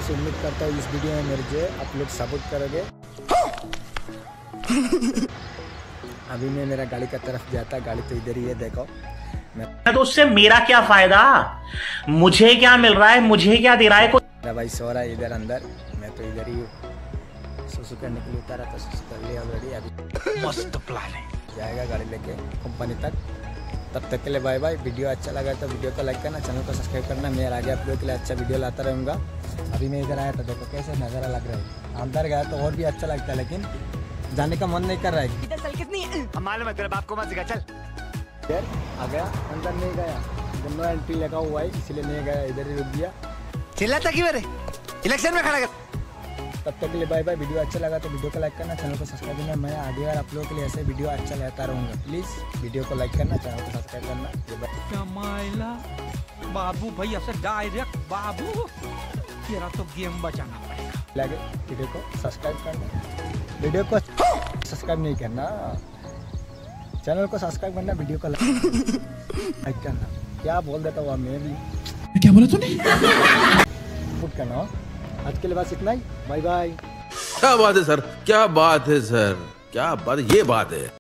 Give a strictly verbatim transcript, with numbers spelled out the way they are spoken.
से उम्मीद करता हूँ इस वीडियो में मेरे जो आप लोग सपोर्ट करोगे। अभी मैं मेरा गाड़ी का तरफ जाता, गाड़ी तो इधर ही है, देखो मैं तो उससे मेरा क्या फायदा, मुझे क्या मिल रहा है, मुझे क्या दे रहा है। मेरा भाई सो रहा है इधर अंदर, मैं तो इधर ही हूँ। सुसु करने के लिए उतारा था, सुसु कर लिया ऑलरेडी। अभी मस्त प्लान है, जाएगा गाड़ी लेके कंपनी तक। तब तक के लिए बाय बाय। वीडियो अच्छा लगा तो वीडियो को लाइक करना, चैनल को सब्सक्राइब करना। मैं आगे आप लोगों के लिए अच्छा वीडियो लाता रहूँगा। अभी मैं इधर आया था, देखो कैसे नज़ारा लग रहा है। अंदर गया तो और भी अच्छा लगता है, लेकिन जाने का मन नहीं कर रहा है। इधर चल कितनी हम मालूम है, तेरे बाप को मत सिखा, चल। इधर आ गया, अंदर नहीं गया, दोनों एंट्री लगा हुआ है इसलिए नहीं गया, इधर ही रुक गया। चिल्लाता क्यों रे, इलेक्शन में खड़ा कर। तब तक के लिए बाय बाय। वीडियो अच्छा लगा तो वीडियो को लाइक करना, चैनल को सब्सक्राइब करना। मैं आगे बार आप लोगों के लिए ऐसे वीडियो अच्छा लाता रहूँगा। प्लीज़ वीडियो को लाइक करना, चैनल को सब्सक्राइब करना। क्या मायला बाबू भैया से डायरेक्ट बाबू, तेरा तो गेम बचाना पड़ेगा। लगे वीडियो को सब्सक्राइब करना, वीडियो को सब्सक्राइब नहीं करना, चैनल को सब्सक्राइब करना, वीडियो को लाइक करना। क्या बोल देता हुआ मैं भी, क्या बोला तूने? पुट करना। आज के लिए बस इतना ही, बाय बाय। क्या बात है सर, क्या बात है सर, क्या बात, ये बात है।